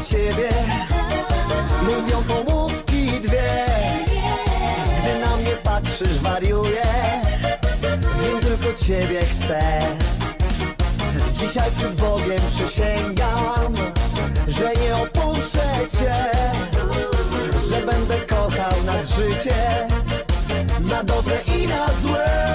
ciebie. Mówią pomówki dwie. Gdy na mnie patrzysz, wariuję. Wiem, tylko ciebie chcę. Dzisiaj przed Bogiem przysięgam, że nie opuszczę cię, że będę kochał nad życie, na dobre i na złe.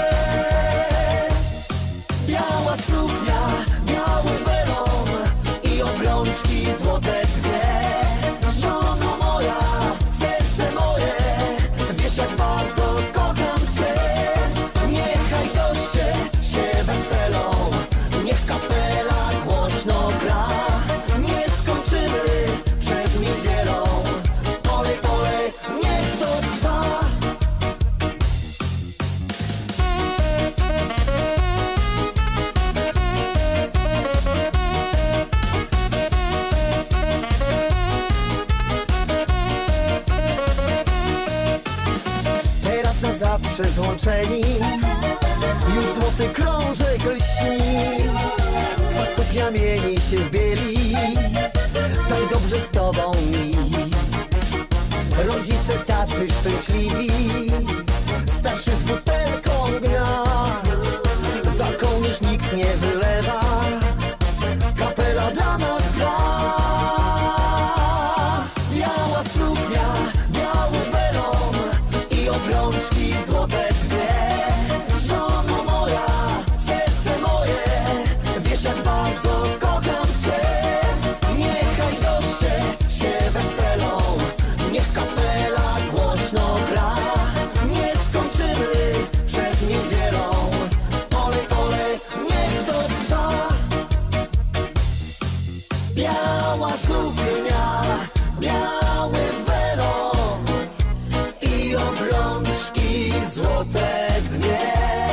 Biała suknia, biały welon i obrączki złote dwie. Żono moja, serce moje, wiesz jak bardzo kocham cię. Niechaj goście się weselą, niech kapela głośno gra. Nie skończymy przed niedzielą, polej, polej, niech to trwa. Teraz na zawsze złączeni, już złoty krążek lśni. Twa suknia mieni się w bieli, tak dobrze z tobą mi. Rodzice tacy szczęśliwi, starszy z butelką dnia. Za kołnierz nikt nie wylewa, kapela dla nas gra. Biała suknia, biały welon i obrączki złote dwie. Żono moja, serce moje, wiesz jak bardzo kocham cię. Niechaj goście się weselą, niech kapela głośno gra. Nie skończymy przed niedzielą, polej, polej, niech to trwa. Biała suknia, biały welon i obrączki złote dwie.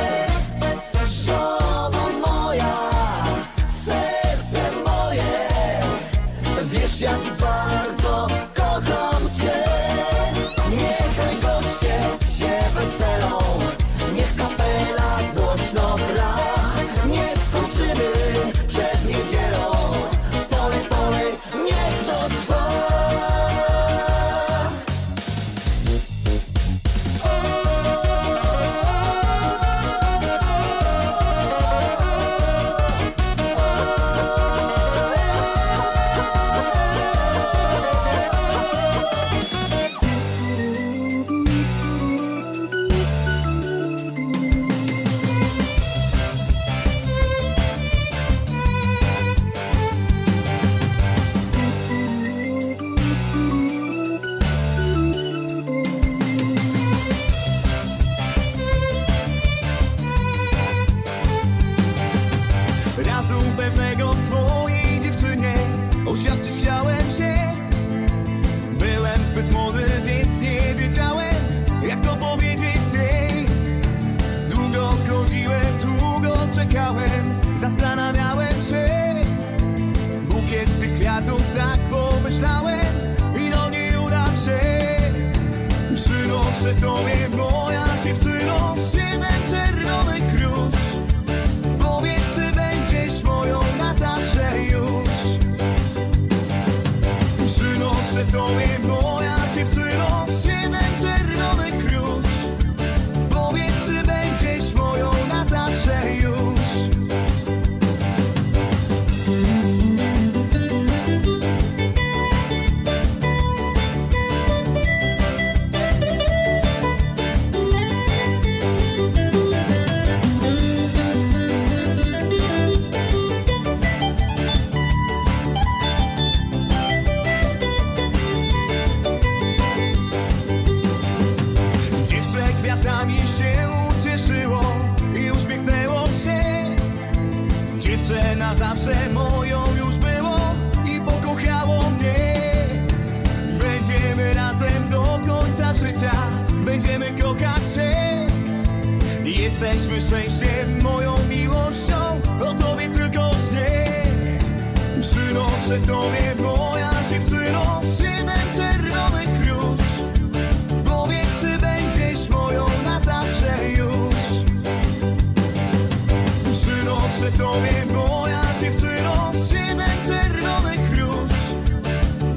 Żono moja, serce moje, wiesz jak bardzo kocham cię. Niechaj goście się weselą, niech kapela głośno gra. Nie skończymy przed niedzielą, polej, polej, niech to trwa. Razu pewnego swojej dziewczynie oświadczyć chciałem się. Byłem zbyt młody, więc nie wiedziałem, jak to powiedzieć jej. Długo chodziłem, długo czekałem, zastanawiałem się. Bukiet tych kwiatów, tak pomyślałem, i no nie uda się. Przynoszę tobie, moja dziewczyno, 7 czerwonych róż. Powiedz, czy będziesz moją na zawsze już. Przynoszę tobie, moja dziewczyno, 7 czerwonych róż. Powiedz, czy będziesz moją na zawsze już. Dziewczę kwiatami się ucieszyło i uśmiechnęło się. Dziewczę na zawsze moją już było i pokochało mnie. Będziemy razem do końca życia, będziemy kochać się. Jesteśmy szczęściem, moją miłością, o tobie tylko śnię. Przynoszę tobie, moja dziewczyno, 7 czerwonych róż. Powiedz, czy będziesz moją na zawsze już. Przynoszę tobie, moja dziewczyno, 7 czerwonych róż.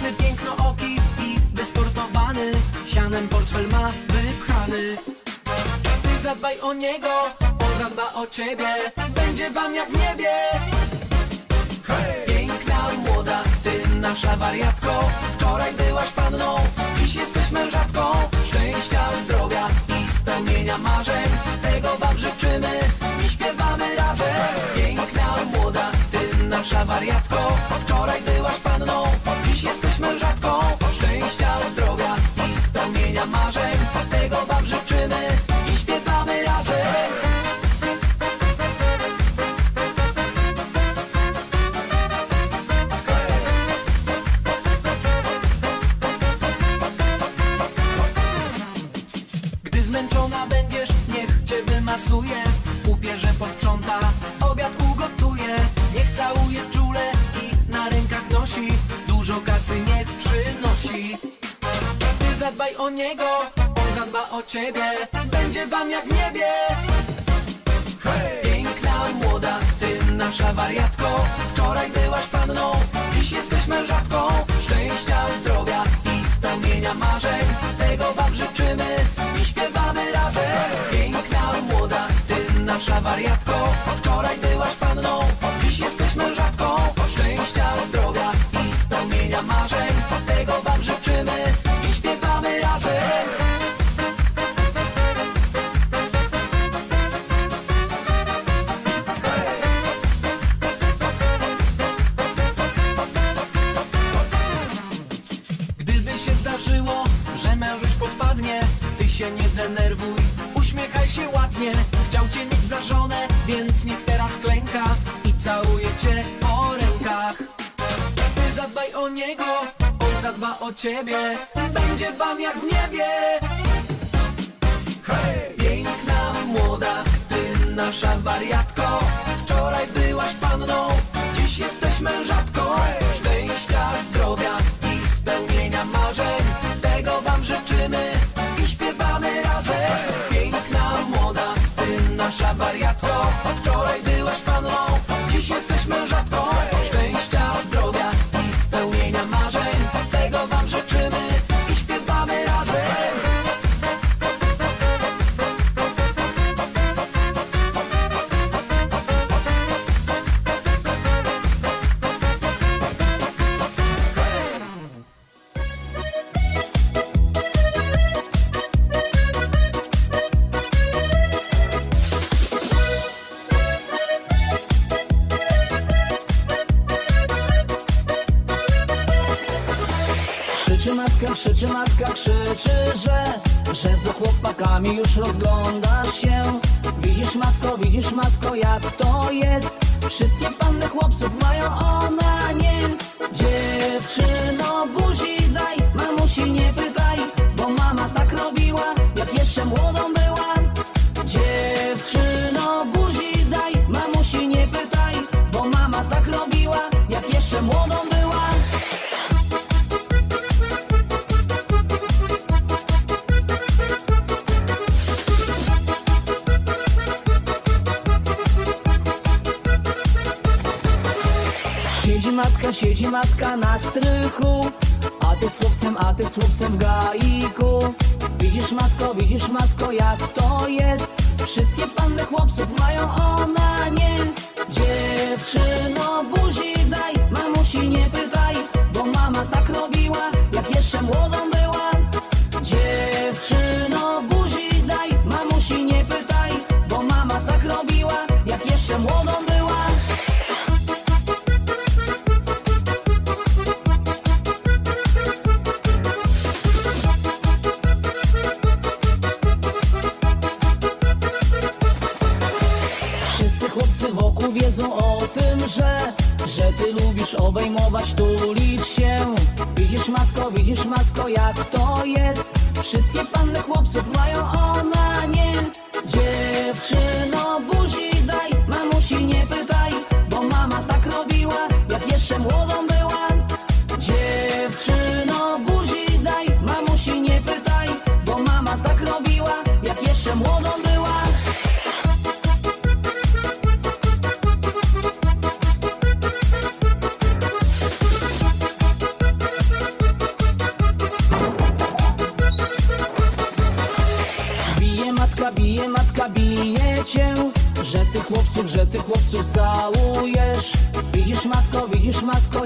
Śliczny, pięknooki i wysportowany, sianem portfel ma wypchany. Ty zadbaj o niego, on zadba o ciebie, będzie wam jak w niebie. Piękna, młoda, ty nasza wariatko, wczoraj byłaś panną, dziś jesteś mężatką. Szczęścia, zdrowia i spełnienia marzeń, tego wam życzymy i śpiewamy razem. Piękna, młoda, ty nasza wariatko, wczoraj byłaś panną, dziś jesteś mężatką. Szczęścia, zdrowia i spełnienia marzeń, tego wam życzymy i śpiewamy razem. Zmęczona będziesz, niech cię wymasuje, upierze, posprząta, obiad ugotuje, niech całuje czule i na rękach nosi, dużo kasy niech przynosi. Ty zadbaj o niego, on zadba o ciebie, będzie wam jak w niebie. Piękna, młoda, ty nasza wariatko, wczoraj byłaś panną, dziś jesteś mężatką. Szczęścia, zdrowia i spełnienia marzeń, tego wam życzymy i śpiewamy razem. Piękna, młoda, ty nasza wariatko, wczoraj byłaś panną, dziś jesteś mężatką. Szczęścia, zdrowia i spełnienia marzeń, tego wam życzymy i śpiewamy razem. Że mężuś podpadnie, ty się nie denerwuj, uśmiechaj się ładnie. Chciał cię mieć za żonę, więc niech teraz klęka i całuje cię po rękach. Ty zadbaj o niego, on zadba o ciebie, będzie wam jak w niebie. Piękna, młoda, ty nasza wariatko, wczoraj byłaś panną, dziś jesteś mężatką. Szczęścia, zdrowia i spełnienia marzeń, tego wam życzymy i śpiewamy razem. Piękna, młoda, ty nasza wariatko, wczoraj byłaś panną, dziś jesteś mężatką. Szczęścia, zdrowia i spełnienia marzeń, tego wam życzymy i śpiewamy razem. Krzyczy matka, krzyczy, że za chłopakami już rozglądasz się. Widzisz matko, jak to jest, wszystkie panny chłopców mają, ona nie. Dziewczyno, buzi daj, mamusi nie pytaj, bo mama tak robiła, jak jeszcze młodą była. Dziewczyno, buzi daj, mamusi nie pytaj, bo mama tak robiła, jak jeszcze młodą była. Siedzi matka na strychu, a ty z chłopcem w gaiku. Widzisz matko, jak to jest, wszystkie panny chłopców mają, ona nie. Dziewczyno, buzi daj, mamusi nie pytaj, bo mama tak robiła, jak jeszcze młodą była. Dziewczyno, buzi daj, mamusi nie pytaj, bo mama tak robiła, jak jeszcze młodą była. Wiedzą o tym, że ty lubisz obejmować, tulić się. Widzisz matko, jak to jest, wszystkie panny chłopców mają, ona nie. Dziewczyno, buzi daj, mamusi nie pytaj, bo mama tak robiła, jak jeszcze młodą była. Dziewczyno, buzi daj, mamusi nie pytaj, bo mama tak robiła, jak jeszcze młodą była.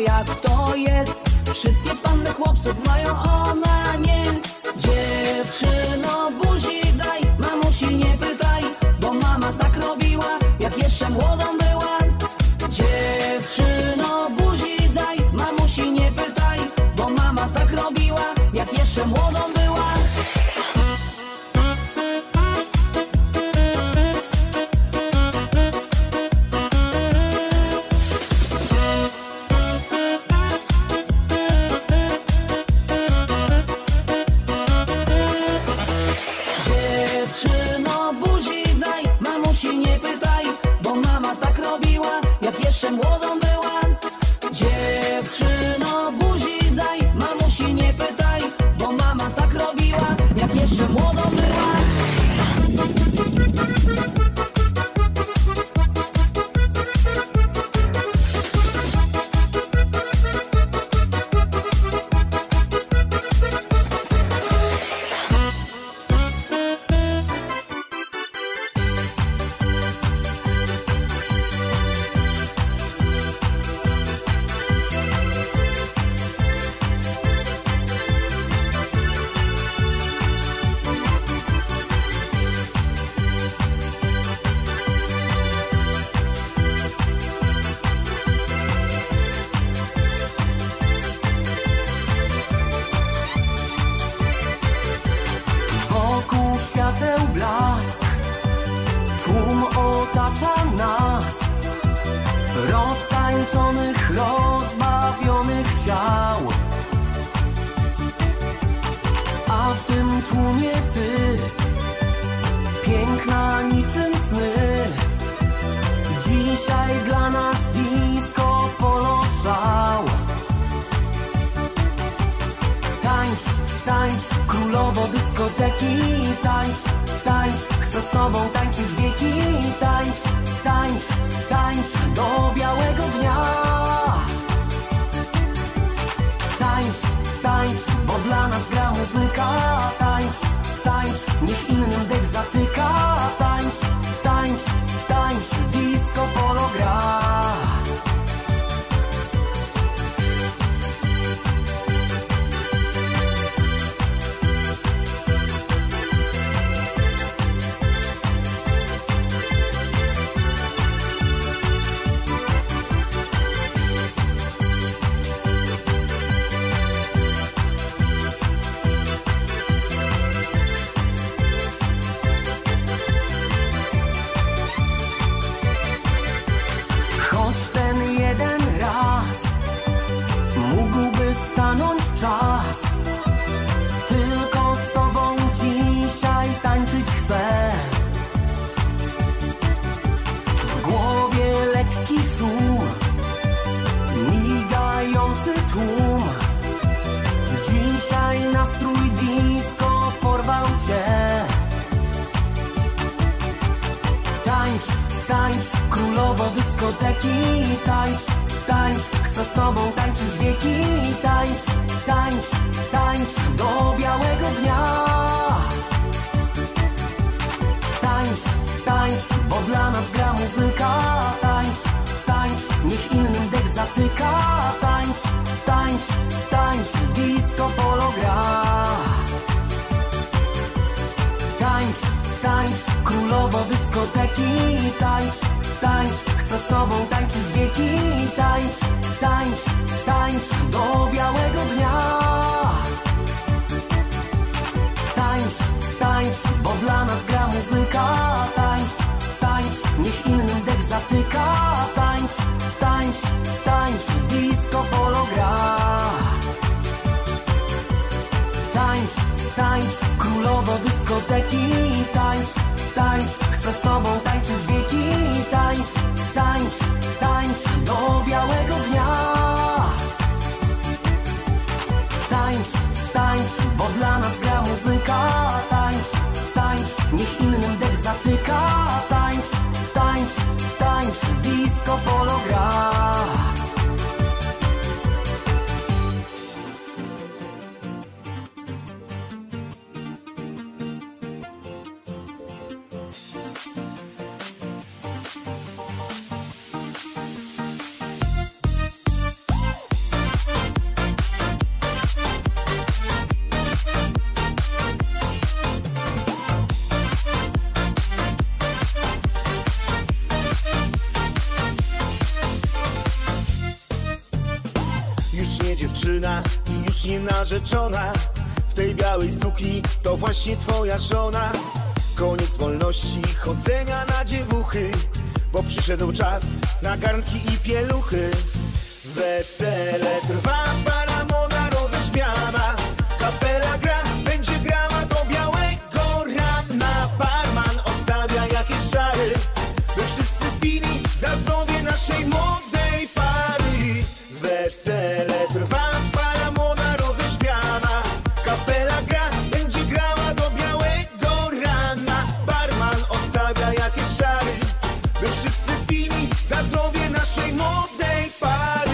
jak to jest. Wszystkie panny chłopców mają, ona nie. Dziewczyno, buzi daj, mamusi nie pytaj, bo mama tak robiła, jak jeszcze młodą była. Dziewczyno, buzi daj, mamusi nie pytaj, bo mama tak robiła, jak jeszcze młodą była. Dziewczyno, buzi daj, mamusi nie pytaj, bo mama tak robiła, jak jeszcze młodą była. Dziewczyno, buzi daj, mamusi nie pytaj, bo mama tak robiła, jak jeszcze młodą była. Wokół świateł blask, tłum otacza nas, roztańczonych, rozbawionych ciał. A w tym tłumie ty, piękna niczym sny. Dzisiaj dla nas disco polo szał. Tańcz, tańcz, królowo dyskoteki. Tańcz, tańcz, chcę z tobą tańczyć wieki. Tańcz, tańcz, tańcz do białego dnia. Tańcz, tańcz, bo dla nas gra muzyka. Tańcz, tańcz, niech innym dech zatyka. Tańcz, tańcz, tańcz, disco polo gra. dziewczyna i już nie narzeczona. W tej białej sukni to właśnie twoja żona. Koniec wolności, chodzenia na dziewuchy, bo przyszedł czas na garnki i pieluchy. Wesele trwa, para młoda roześmiana. Kapela gra, będzie grała do białego rana. Barman odstawia jakieś czary, by wszyscy pili za zdrowie naszej młodej pary. Wesele trwa, para młoda roześmiana. Kapela gra, będzie grała do białego rana. Barman odstawia jakieś czary, by wszyscy pili za zdrowie naszej młodej pary.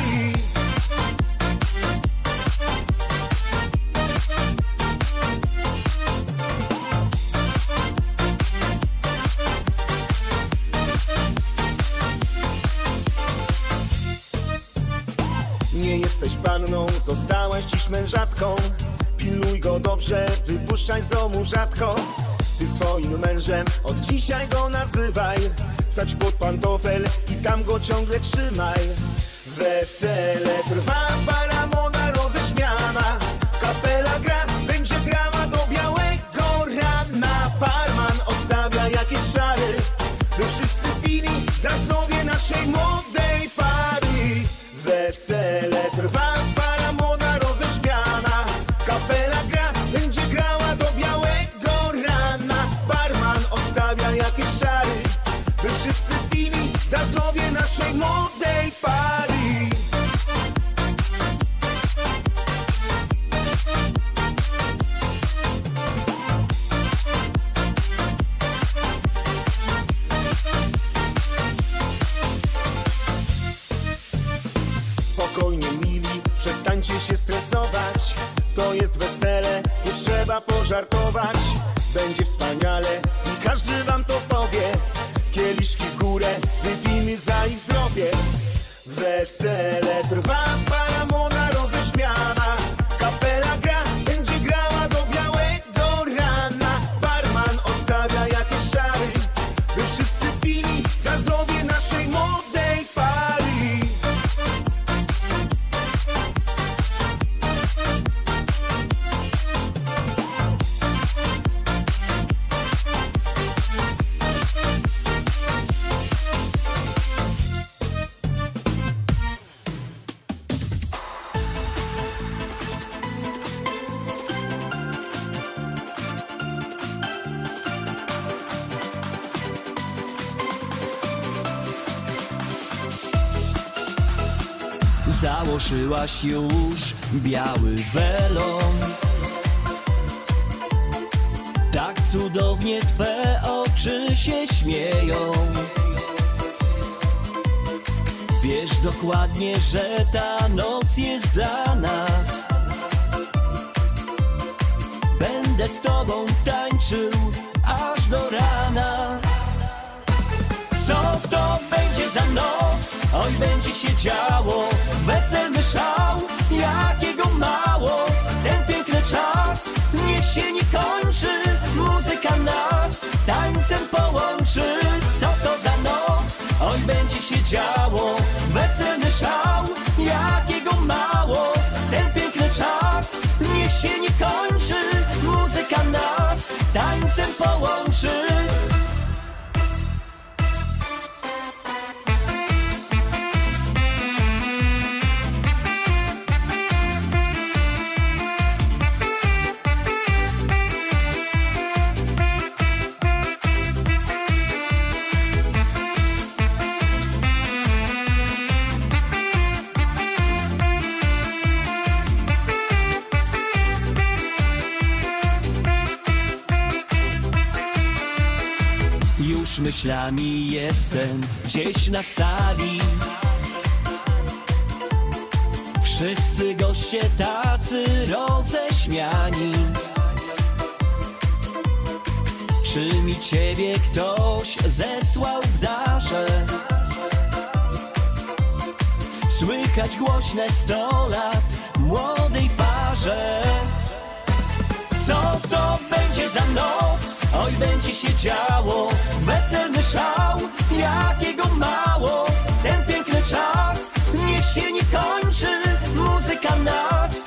Nie jesteś panną, zostałaś dziś mężatką. Pilnuj go dobrze, wypuszczaj z domu rzadko. Ty swoim mężem od dzisiaj go nazywaj. Wsadź pod pantofel i tam go ciągle trzymaj. Wesele trwa, para młoda roześmiana. Kapela gra, będzie grała do białego rana. Barman odstawia jakieś czary, by wszyscy pili za zdrowie naszej młodej pary. Wesele trwa, para młoda roześmiana. Kapela gra, będzie grała do białego rana. Barman odstawia jakieś czary, by wszyscy pili za zdrowie naszej młodej pary. Spokojnie mili, przestańcie się stresować. To jest wesele, tu trzeba pożartować. Będzie wspaniale i każdy wam to powie. Kieliszki w górę, wypijmy za ich zdrowie. Wesele trwa, para młoda roześmiana. Kapela gra, będzie grała do białego rana. Barman odstawia jakieś czary, by wszyscy pili za zdrowie naszej młodej pary. Założyłaś już biały welon. Tak cudownie twe oczy się śmieją. Wiesz dokładnie, że ta noc jest dla nas. Będę z tobą tańczył aż do rana. Co to będzie za noc? Oj, będzie się działo. Weselny szał, jakiego mało. Ten piękny czas niech się nie kończy. Muzyka nas tańcem połączy. Co to za noc? Oj, będzie się działo. Weselny szał, jakiego mało. Ten piękny czas niech się nie kończy. Muzyka nas tańcem połączy. Już myślami jestem gdzieś na sali. Wszyscy goście tacy roześmiani. Czy mi ciebie ktoś zesłał w darze? Słychać głośne 100 lat młodej parze. Co to będzie za noc? Oj, będzie się działo. Weselny szał, jakiego mało. Ten piękny czas niech się nie kończy. Muzyka nas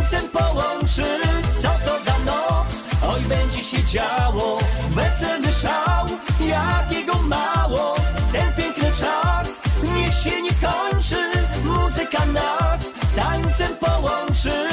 tańcem połączyć. Co to za noc? Oj, będzie się działo, weselny szał, jakiego mało. Ten piękny czas niech się nie kończy, muzyka nas tańcem połączy.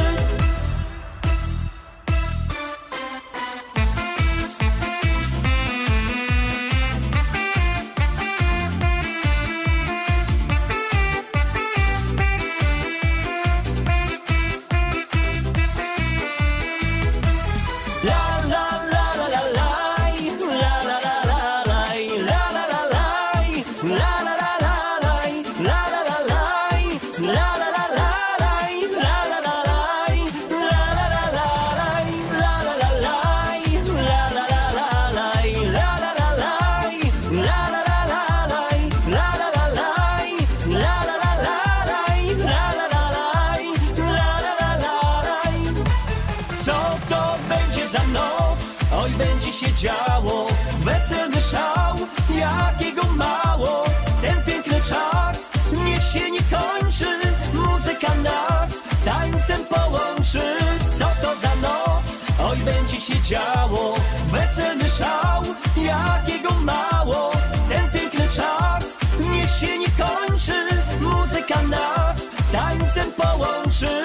Się działo, weselny szał, jakiego mało. Ten piękny czas niech się nie kończy, muzyka nas tańcem połączy. Co to za noc? Oj, będzie się działo, weselny szał, jakiego mało. Ten piękny czas niech się nie kończy, muzyka nas tańcem połączy.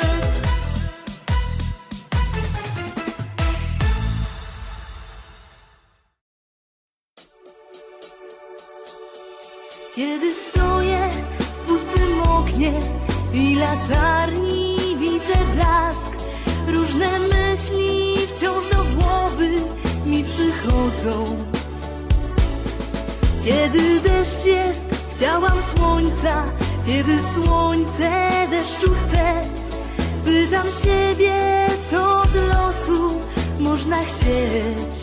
Kiedy stoję w pustym oknie i latarni widzę blask, różne myśli wciąż do głowy mi przychodzą. Kiedy deszcz jest, chciałam słońca, kiedy słońce deszczu chce. Pytam siebie, co od losu można chcieć.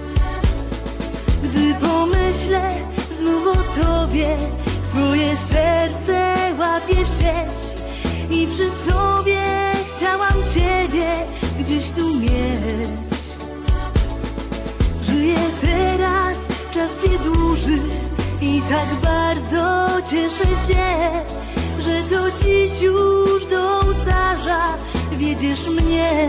Gdy pomyślę znów o tobie, swoje serce łapie w sieć i przy sobie chciałam ciebie gdzieś tu mieć. Żyję teraz, czas się dłuży i tak bardzo cieszę się, że to dziś już do ołtarza wiedziesz mnie.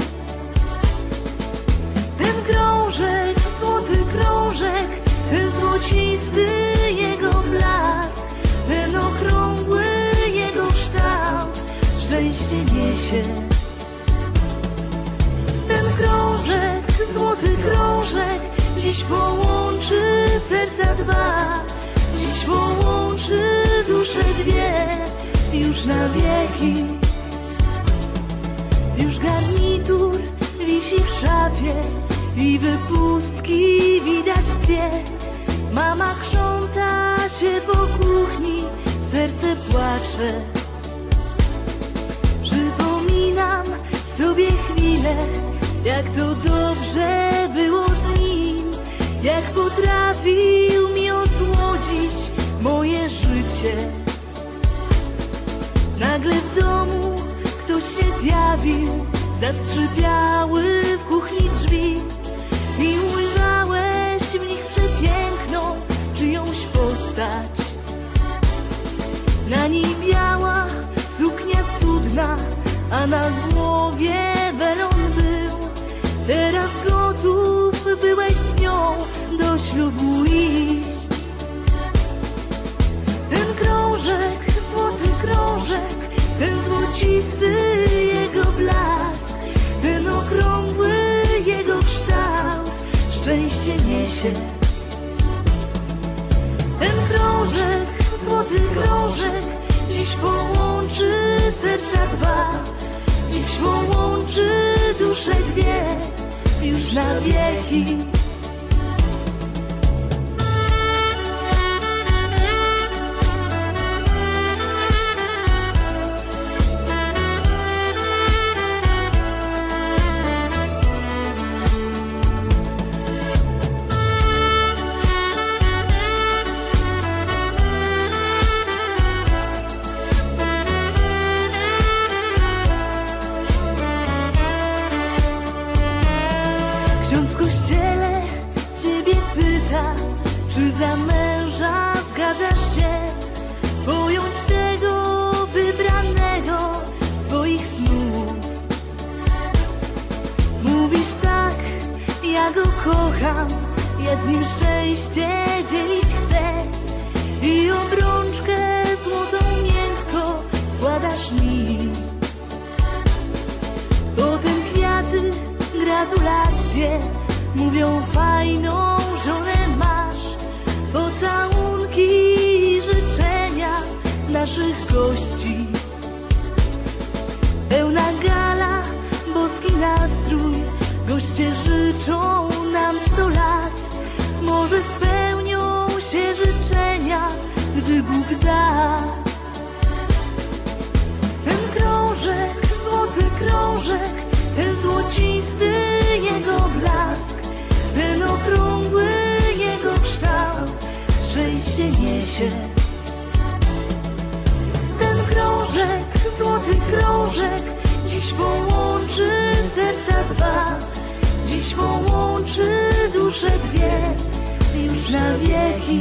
Ten krążek, złoty krążek, ten złocisty jego blask, ten okrągły jego kształt szczęście niesie. Ten krążek, złoty krążek, dziś połączy serca dwa, dziś połączy dusze dwie, już na wieki. Już garnitur wisi w szafie i wypustki widać dwie. Mama krząta się po kuchni, serce płacze. Przypominam sobie chwilę, jak to dobrze było z nim, jak potrafił mi osłodzić moje życie. Nagle w domu ktoś się zjawił, zaskrzypiały w kuchni drzwi i ujrzałeś w nich przepiękną czyjąś postać. Na niej biała suknia cudna, a na głowie welon był. Teraz gotów byłeś z nią do ślubu iść. Ten krążek, złoty krążek, ten złocisty jego blask, ten okrągły jego kształt szczęście niesie. Ten krążek, złoty krążek, dziś połączy serca dwa, dziś połączy dusze dwie, już na wieki. Ksiądz w kościele Ja go kocham, ja z nim szczęście dzielić chcę i obrączkę złotą miękko wkładasz mi. Potem kwiaty, gratulacje, mówią fajną żonę masz. Pocałunki i życzenia naszych gości. Pełna gala, boski nastrój, goście życzą nam 100 lat. Może spełnią się życzenia, gdy Bóg da. Ten krążek, złoty krążek, ten złocisty jego blask, ten okrągły jego kształt szczęście niesie. Ten krążek, złoty krążek, dziś połączy serca dwa, dziś połączy dusze dwie, już na wieki.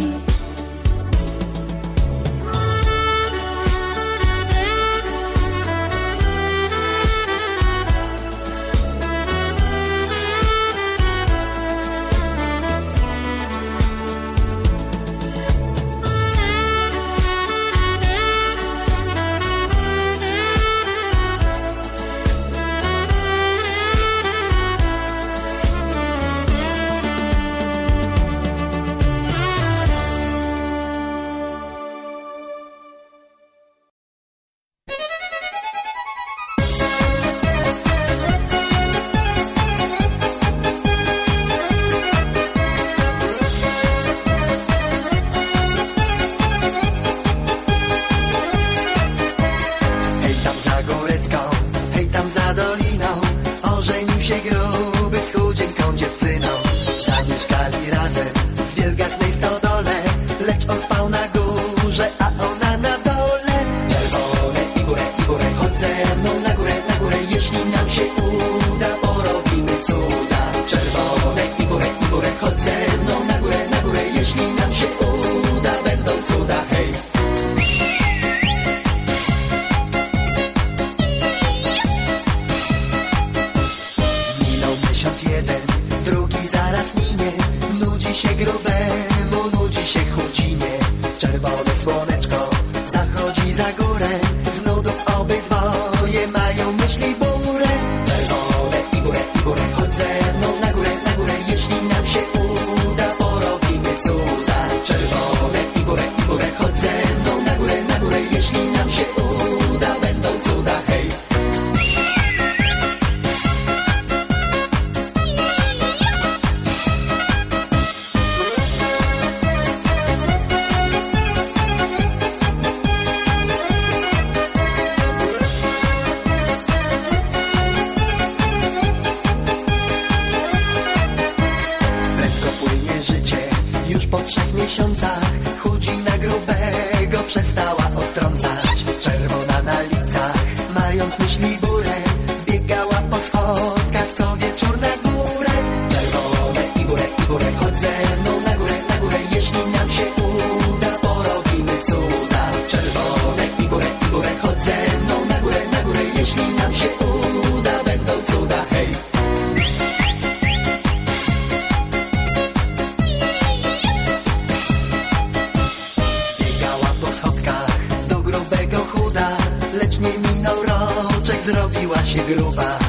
Lecz nie minął roczek, zrobiła się gruba.